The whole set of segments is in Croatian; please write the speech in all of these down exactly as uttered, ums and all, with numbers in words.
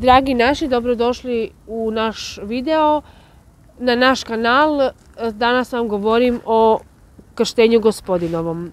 Dragi naši, dobrodošli u naš video, na naš kanal. Danas vam govorim o krštenju Gospodinovom.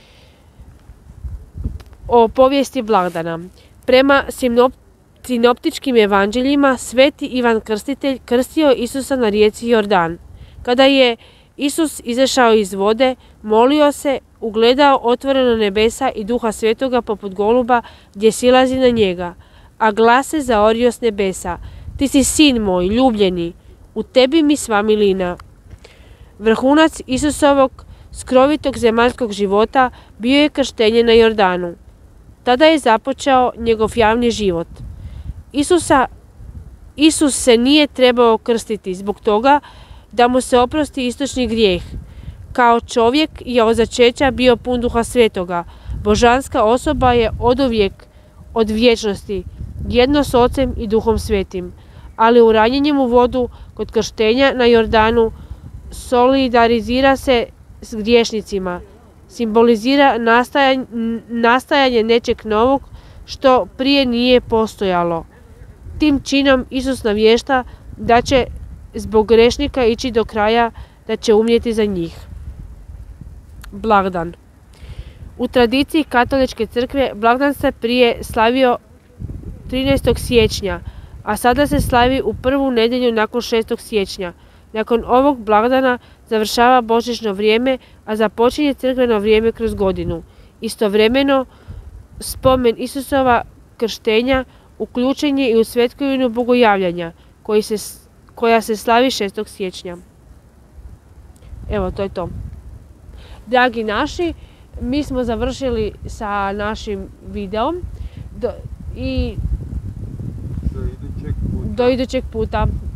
O povijesti blagdana. Prema sinoptičkim evanđeljima, sveti Ivan Krstitelj krstio Isusa na rijeci Jordan. Kada je Isus izašao iz vode, molio se, ugledao otvoreno nebesa i Duha Svetoga poput goluba gdje silazi na njega, a glas se zaorio s nebesa: Ti si sin moj, ljubljeni, u tebi mi sva milina. Vrhunac Isusovog skrovitog zemaljskog života bio je krštenje na Jordanu. Tada je započeo njegov javni život. Isusa, Isus se nije trebao krstiti zbog toga da mu se oprosti istočni grijeh. Kao čovjek je od začeća bio pun Duha Svetoga. Božanska osoba je oduvijek, od vječnosti, jedno s Ocem i Duhom Svetim. Ali u ranjenjem u vodu kod krštenja na Jordanu solidarizira se s griješnicima. Simbolizira nastajanje, nastajanje nečeg novog što prije nije postojalo. Tim činom Isus navješta da će zbog grešnika ići do kraja, da će umrijeti za njih. Blagdan. U tradiciji Katoličke crkve blagdan se prije slavio trinaestog siječnja, a sada se slavi u prvu nedjelju nakon šestog siječnja. Nakon ovog blagdana završava božićno vrijeme, a započinje crkveno vrijeme kroz godinu. Istovremeno, spomen Isusova krštenja uključen je i u svetkovinu Bogojavljanja, koji se, koja se slavi šestog siječnja. Evo, to je to. Dragi naši, mi smo završili sa našim videom do, i do idućeg puta. Do idućeg puta.